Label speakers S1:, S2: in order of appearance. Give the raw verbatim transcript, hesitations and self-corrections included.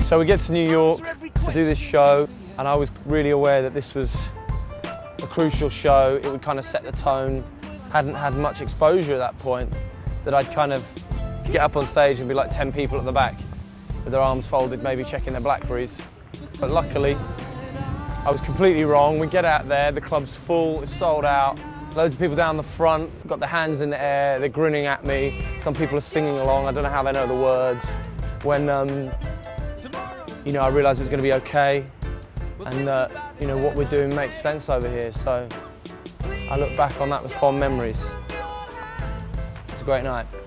S1: So we get to New York to do this show, and I was really aware that this was a crucial show. It would kind of set the tone. Hadn't had much exposure at that point, that I'd kind of get up on stage and be like ten people at the back with their arms folded, maybe checking their Blackberries. But luckily, I was completely wrong. We get out there, the club's full, it's sold out. Loads of people down the front, got their hands in the air, they're grinning at me. Some people are singing along, I don't know how they know the words. When, um, you know, I realised it was going to be okay, and uh, you know, what we're doing makes sense over here. So I look back on that with fond memories. It's a great night.